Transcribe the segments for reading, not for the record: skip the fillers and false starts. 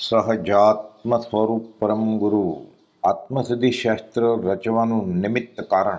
સહજાત્મ સ્વરૂપ પરમ ગુરુ આત્મસિદ્ધિ શાસ્ત્ર રચવાનું નિમિત્ત કારણ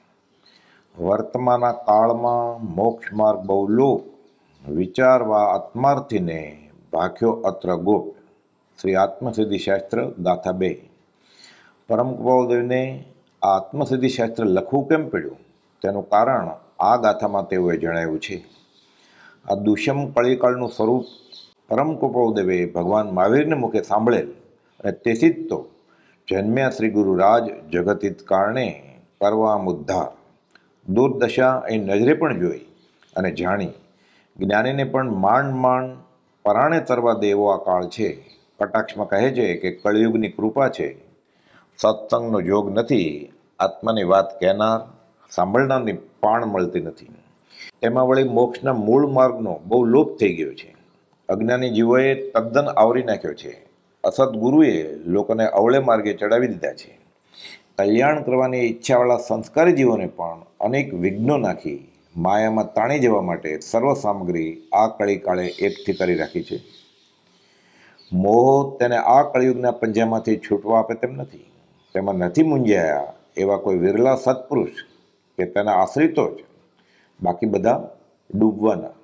વર્તમાના કાળમાં મોક્ષ માર્ગ બહુ લોપ વિચારવા આત્માર્થીને ભાખ્યો અત્ર ગોપ. શ્રી આત્મસિદ્ધિ શાસ્ત્ર ગાથા 2. પરમ કૃપાળુદેવને આ આત્મસિદ્ધિ શાસ્ત્ર લખવું કેમ પડ્યું તેનું કારણ આ ગાથામાં તેઓએ જણાવ્યું છે. આ દુષ્યમ કળીકાળનું સ્વરૂપ પરમ કૃપાળુદેવે ભગવાન મહાવીરને મુખે સાંભળેલ અને તેથી જ તો જન્મ્યા શ્રી ગુરુરાજ જગતિત કારણે કરવા ઉદ્ધાર. દુર્દશા એ નજરે પણ જોઈ અને જાણી, જ્ઞાનીને પણ માંડ માંડ પરાણે તરવા દેવો આ કાળ છે. કટાક્ષમાં કહે છે કે કળિયુગની કૃપા છે, સત્સંગનો જોગ નથી, આત્માની વાત કહેનાર સાંભળનારની પાણ મળતી નથી. એમાં વળી મોક્ષના મૂળ માર્ગનો બહુ લોપ થઈ ગયો છે. અજ્ઞાની જીવોએ તદ્દન આવરી નાખ્યો છે. અસદગુરુએ લોકોને અવળે માર્ગે ચડાવી દીધા છે. કલ્યાણ કરવાની ઈચ્છાવાળા સંસ્કારી જીવોને પણ અનેક વિઘ્નો નાખી માયામાં તાણી જવા માટે સર્વ સામગ્રી આ કળીકાળે એકઠી કરી રાખી છે. મોહ તેને આ કળિયુગના પંજામાંથી છૂટવા આપે તેમ નથી. તેમાં નથી મૂંઝાયા એવા કોઈ વિરલા સત્પુરુષ કે તેના આશ્રિતો જ, બાકી બધા ડૂબવાના.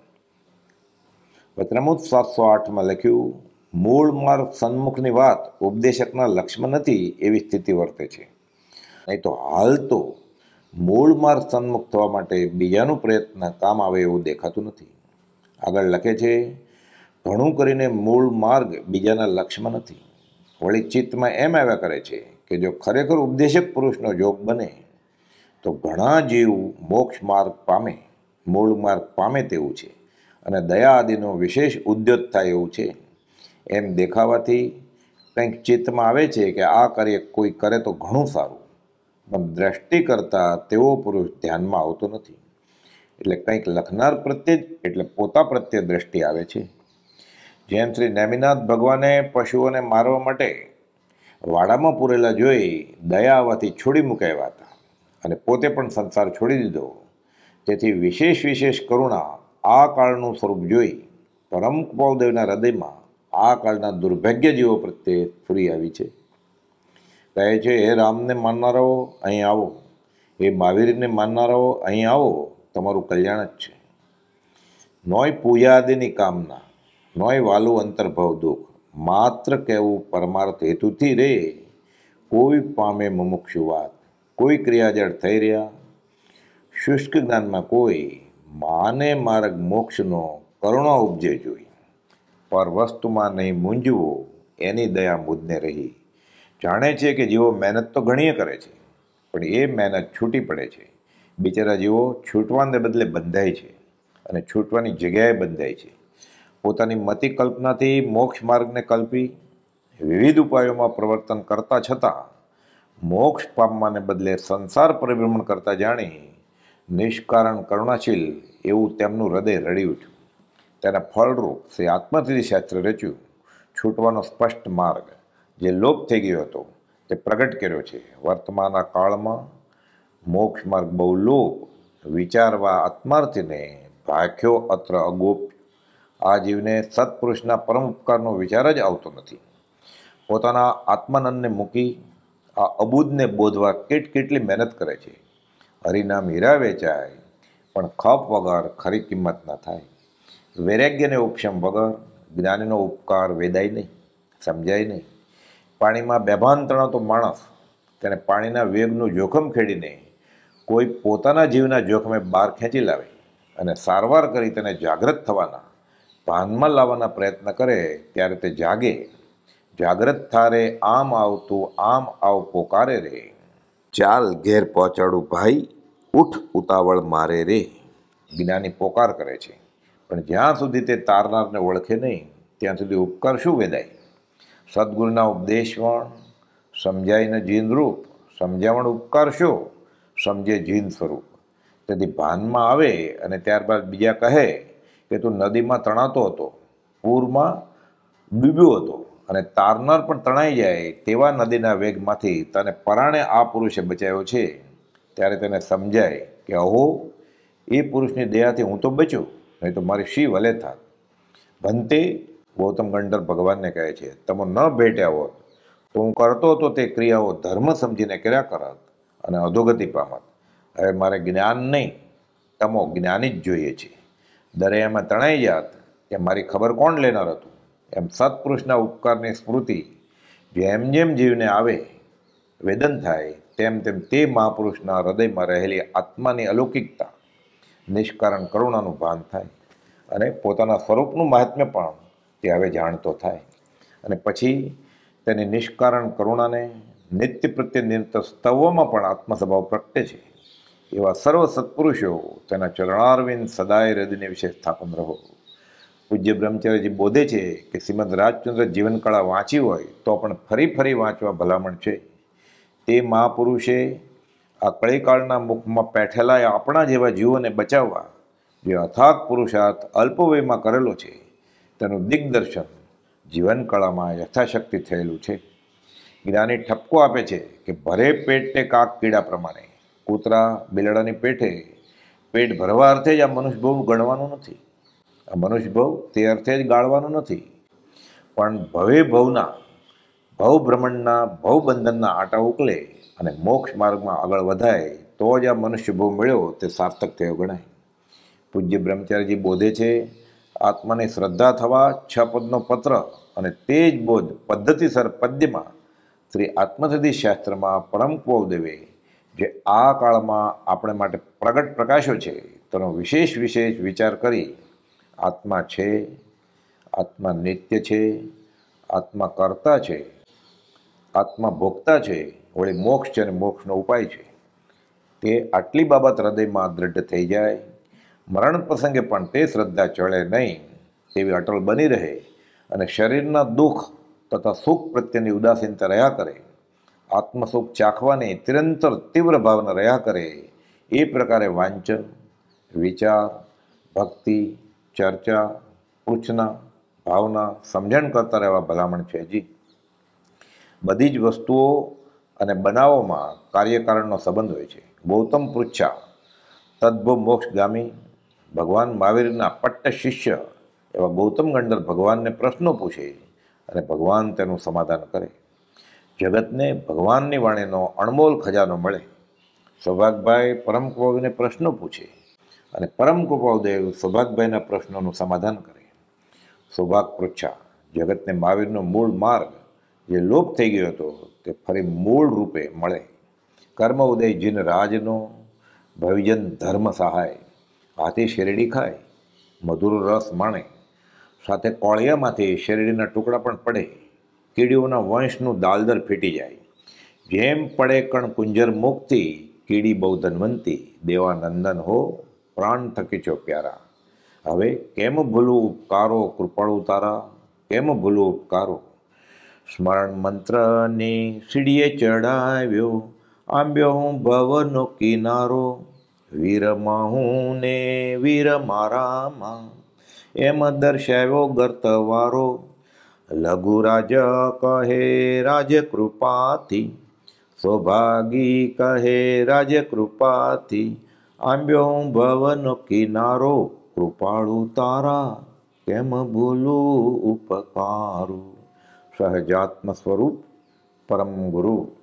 વચનામૃત 708માં લખ્યું, મૂળ માર્ગ સન્મુખની વાત ઉપદેશકના લક્ષ્યમાં નથી એવી સ્થિતિ વર્તે છે. નહીં તો હાલ તો મૂળ માર્ગ સન્મુખ થવા માટે બીજાનું પ્રયત્ન કામ આવે એવું દેખાતું નથી. આગળ લખે છે, ઘણું કરીને મૂળ માર્ગ બીજાના લક્ષ્યમાં નથી. વળી ચિત્તમાં એમ આવ્યા કરે છે કે જો ખરેખર ઉપદેશક પુરુષનો જોગ બને તો ઘણા જીવ મોક્ષ માર્ગ પામે, મૂળ માર્ગ પામે તેવું છે અને દયા આદિનો વિશેષ ઉદ્યોત થાય એવું છે. એમ દેખાવાથી કંઈક ચિત્તમાં આવે છે કે આ કાર્ય કોઈ કરે તો ઘણું સારું, પણ દ્રષ્ટિ કરતાં તેવો પુરુષ ધ્યાનમાં આવતો નથી. એટલે કંઈક લખનાર પ્રત્યે જ એટલે પોતા પ્રત્યે દ્રષ્ટિ આવે છે. જેમ શ્રી નેમિનાથ ભગવાને પશુઓને મારવા માટે વાડામાં પૂરેલા જોઈ દયા આવવાથી છોડી મુકાવ્યા હતા અને પોતે પણ સંસાર છોડી દીધો. તેથી વિશેષ કરુણા આ કાળનું સ્વરૂપ જોઈ પરમ કૃપાળુદેવના હૃદયમાં આ કાળના દુર્ભાગ્ય જીવો પ્રત્યે ફૂરી આવી છે. કહે છે, હે રામને માનનારાઓ અહીં આવો, હે મહાવીરને માનનારાઓ અહીં આવો, તમારું કલ્યાણ જ છે. નોય પૂજા આદિની કામના, નોય વાલું અંતર્ભાવ દુઃખ, માત્ર કહેવું પરમાર્થ હેતુથી રે કોઈ પામે મુમુક્ષુ વાત. કોઈ ક્રિયાજળ થઈ રહ્યા, શુષ્ક જ્ઞાનમાં કોઈ માને માર્ગ મોક્ષનો કરુણા ઉપજે જોઈ. પર વસ્તુમાં નહીં મૂંઝવો, એની દયા મુજને રહી. જાણે છે કે જેઓ મહેનત તો ઘણીએ કરે છે, પણ એ મહેનત છૂટી પડે છે. બિચારા જેઓ છૂટવાને બદલે બંધાય છે અને છૂટવાની જગ્યાએ બંધાય છે. પોતાની મતિ કલ્પનાથી મોક્ષ માર્ગને કલ્પી વિવિધ ઉપાયોમાં પ્રવર્તન કરતા છતાં મોક્ષ પામવાને બદલે સંસાર પરિભ્રમણ કરતા જાણી નિષ્કારણ કરુણાશીલ એવું તેમનું હૃદય રડી ઉઠ્યું. તેના ફળરૂપ શ્રી આત્મસિદ્ધિ શાસ્ત્ર રચ્યું. છૂટવાનો સ્પષ્ટ માર્ગ જે લોપ થઈ ગયો હતો તે પ્રગટ કર્યો છે. વર્તમાનના કાળમાં મોક્ષ માર્ગ બહુ લોપ વિચારવા આત્માર્થીને ભાખ્યો અત્ર અગોપ. આ જીવને સત્પુરુષના પરમ ઉપકારનો વિચાર જ આવતો નથી. પોતાના આત્માનંદને મૂકી આ અબૂદને બોધવા કેટલી મહેનત કરે છે. હરિનામ હીરા વેચાય પણ ખપ વગર ખરી કિંમત ન થાય. વૈરાગ્યને ઉપશમ વગર જ્ઞાનીનો ઉપકાર વેદાય નહીં, સમજાય નહીં. પાણીમાં બેભાન તણાતો માણસ તેને પાણીના વેગનું જોખમ ખેડીને કોઈ પોતાના જીવના જોખમે બહાર ખેંચી લાવે અને સારવાર કરી તેને જાગૃત થવાના ભાનમાં લાવવાના પ્રયત્ન કરે ત્યારે તે જાગે. જાગ્રત થારે આમ આવતું આમ આવ પોકારે રે. ચાલ ઘેર પહોંચાડું ભાઈ, ઉઠ ઉતાવળ મારે રે. જ્ઞાની પોકાર કરે છે, પણ જ્યાં સુધી તે તારનારને ઓળખે નહીં ત્યાં સુધી ઉપકાર શું વેદાય. સદગુરુના ઉપદેશવણ સમજાઈને જીન રૂપ, સમજાવણ ઉપકાર શો સમજે જીન સ્વરૂપ. તેથી ભાનમાં આવે અને ત્યારબાદ બીજા કહે કે તું નદીમાં તણાતો હતો, પૂરમાં ડૂબ્યો હતો અને તારનાર પણ તણાઈ જાય તેવા નદીના વેગમાંથી તને પરાણે આ પુરુષે બચાવ્યો છે, ત્યારે તેને સમજાય કે અહો, એ પુરુષની દયાથી હું તો બચ્યો, નહીં તો મારી શી વલે થાત. ભંતે ગૌતમ ગંધર્વ ભગવાનને કહે છે, તમે ન ભેટ્યા હોત તો હું કરતો તો તે ક્રિયાઓ ધર્મ સમજીને કર્યા કરત અને અધોગતિ પામત. હવે મારે જ્ઞાન નહીં, તમો જ્ઞાની જ જોઈએ છે. દરિયામાં તણાઈ જાત કે મારી ખબર કોણ લેનાર હતું. એમ સત્પુરુષના ઉપકારની સ્મૃતિ જેમ જેમ જીવને આવે વેદન થાય તેમ તેમ તે મહાપુરુષના હૃદયમાં રહેલી આત્માની અલૌકિકતા, નિષ્કારણ કરુણાનું ભાન થાય અને પોતાના સ્વરૂપનું મહાત્મ્ય પણ તે હવે જાણતો થાય. અને પછી તેની નિષ્કારણ કરુણાને નિત્ય પ્રત્યે નિરંતર સ્તવોમાં પણ આત્મસ્વભાવ પ્રગટે છે. એવા સર્વ સત્પુરુષો તેના ચરણારવિંદ સદાય હૃદયને વિશે સ્થાપન રહો. પૂજ્ય બ્રહ્મચારીજી બોધે છે કે શ્રીમદ રાજચંદ્ર જીવનકળા વાંચી હોય તો પણ ફરી ફરી વાંચવા ભલામણ છે. તે મહાપુરુષે આ કળીકાળના મુખમાં પેઠેલા આપણા જેવા જીવોને બચાવવા જે અથાગ પુરુષાર્થ અલ્પવયમાં કરેલો છે તેનું દિગ્દર્શન જીવનકળામાં યથાશક્તિ થયેલું છે. જ્ઞાની ઠપકો આપે છે કે ભરે પેટે કાક કીડા પ્રમાણે કૂતરા બિલાડાની પેટે પેટ ભરવા અર્થે જ આ મનુષ્યભવ ગણવાનું નથી. આ મનુષ્યભવ તે અર્થે જ ગાળવાનું નથી, પણ ભવે ભવના ભવભ્રમણના ભવબંધનના આટા ઉકલે અને મોક્ષ માર્ગમાં આગળ વધાય તો જ આ મનુષ્યભવ મળ્યો તે સાર્થક થયો ગણાય. પૂજ્ય બ્રહ્મચારીજી બોધે છે, આત્માની શ્રદ્ધા થવા 6 પદનો પત્ર અને તે જ બોધ પદ્ધતિસર પદ્યમાં શ્રી આત્મસિદ્ધિ શાસ્ત્રમાં પરમ કુવદેવે જે આ કાળમાં આપણે માટે પ્રગટ પ્રકાશો છે તેનો વિશેષ વિચાર કરી આત્મા છે, આત્મા નિત્ય છે, આત્મા કર્તા છે, આત્મા ભોગતા છે, વળી મોક્ષ છે અને મોક્ષનો ઉપાય છે. તે આટલી બાબત હૃદયમાં દ્રઢ થઈ જાય, મરણ પ્રસંગે પણ તે શ્રદ્ધા ચડે નહીં તેવી અટલ બની રહે અને શરીરના દુઃખ તથા સુખ પ્રત્યેની ઉદાસીનતા રહ્યા કરે, આત્મસુખ ચાખવાની નિરંતર તીવ્ર ભાવના રહ્યા કરે. એ પ્રકારે વાંચન, વિચાર, ભક્તિ, ચર્ચા, પૂછના, ભાવના, સમજણ કરતા રહેવા ભલામણ છે. બધી જ વસ્તુઓ અને બનાવોમાં કાર્યકારણનો સંબંધ હોય છે. ગૌતમ પૃચ્છા તદ્ભવ મોક્ષગામી ભગવાન મહાવીરના પટ્ટ શિષ્ય એવા ગૌતમ ગંધર્વ ભગવાનને પ્રશ્નો પૂછે અને ભગવાન તેનું સમાધાન કરે. જગતને ભગવાનની વાણીનો અણમોલ ખજાનો મળે. સૌભાગભાઈ પરમ કૃપાળુને પ્રશ્નો પૂછે અને પરમ કૃપાળુદેવ સૌભાગભાઈના પ્રશ્નોનું સમાધાન કરે. સૌભાગ પૃચ્છા જગતને મહાવીરનો મૂળ માર્ગ જે લોપ થઈ ગયો હતો તે ફરી મૂળ રૂપે મળે. કર્મ ઉદય જીન રાજનો ભવિજન ધર્મ સહાય. હાથી શેરડી ખાય, મધુર રસ માણે, સાથે કોળિયામાંથી શેરડીના ટુકડા પણ પડે. કીડીઓના વંશનું દાલદર ફીટી જાય. જેમ પડે કણ કુંજર મુક્તિ, કીડી બહુ ધનવંતી, દેવાનંદન હો પ્રાણ થકી છો પ્યારા. હવે કેમ ભૂલું ઉપકારો કૃપાળુ તારા, કેમ ભૂલું ઉપકારો. સ્મરણ મંત્રની સીડીએ ચડાવ્યો, આંબ્યો હું ભવનો કિનારો. વીરમાં હું ને વીર મારામાં, એમ દર્શાવ્યો ગર્તવારો. લઘુ રાજ કહે રાજ કૃપાથી, સૌભાગી કહે રાજ કૃપાથી. આંબ્યો હું ભવનો કિનારો, કૃપાળુ તારા કેમ ભૂલું ઉપકારો. સહજાત્મ સ્વરૂપ પરમ ગુરુ